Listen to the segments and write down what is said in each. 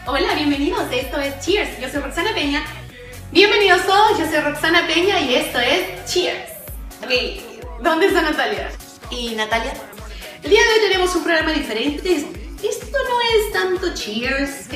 Hola, bienvenidos, esto es Cheers, yo soy Roxana Peña. Bienvenidos todos, yo soy Roxana Peña y esto es Cheers. Ok, ¿dónde está Natalia? ¿Y Natalia? El día de hoy tenemos un programa diferente. Esto no es tanto Cheers.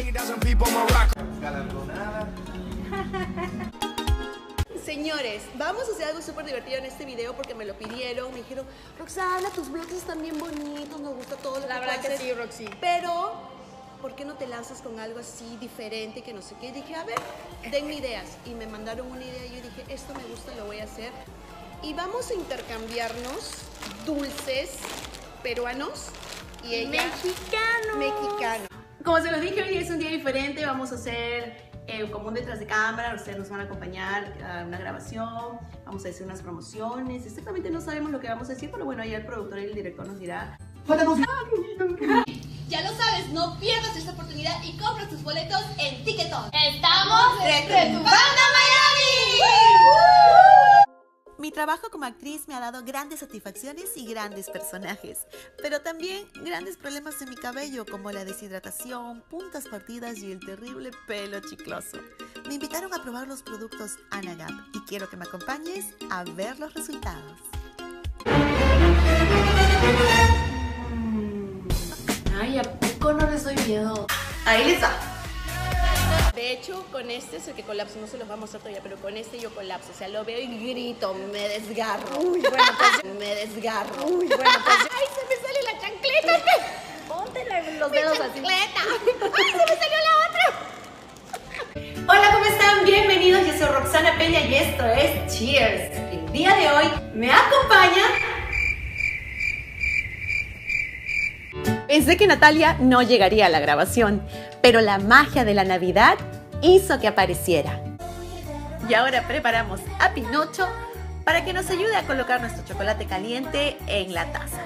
Señores, vamos a hacer algo súper divertido en este video porque me lo pidieron. Me dijeron, Roxana, tus vlogs están bien bonitos, nos gusta todo lo que La verdad haces, que sí, Roxy. Pero, ¿por qué no te lanzas con algo así diferente que no sé qué? Y dije, a ver, denme ideas. Y me mandaron una idea y yo dije, esto me gusta, lo voy a hacer. Y vamos a intercambiarnos dulces peruanos y ella mexicano. Como se los dije, hoy es un día diferente. Vamos a hacer como un detrás de cámara. Ustedes nos van a acompañar a una grabación. Vamos a hacer unas promociones. Exactamente no sabemos lo que vamos a decir, pero bueno, ahí el productor y el director nos dirá. Ya lo sabes, no pierdas esta oportunidad y compra tus boletos en Ticketon. ¡Estamos retumbando Miami! Mi trabajo como actriz me ha dado grandes satisfacciones y grandes personajes, pero también grandes problemas en mi cabello como la deshidratación, puntas partidas y el terrible pelo chicloso. Me invitaron a probar los productos Anagap y quiero que me acompañes a ver los resultados. Ay, ¿a poco no les doy miedo? Ahí les va. De hecho, con este es el que colapso, no se los voy a mostrar todavía, pero con este yo colapso. O sea, lo veo y grito, me desgarro. Uy, bueno, pues me desgarro. Uy, bueno, pues ¡ay, se me sale la chancleta! Ponte los dedos así. ¡Chancleta! ¡Ay, se me salió la otra! Hola, ¿cómo están? Bienvenidos, yo soy Roxana Peña y esto es Cheers. El día de hoy me acompaña... Pensé que Natalia no llegaría a la grabación, pero la magia de la Navidad hizo que apareciera. Y ahora preparamos a Pinocho para que nos ayude a colocar nuestro chocolate caliente en la taza.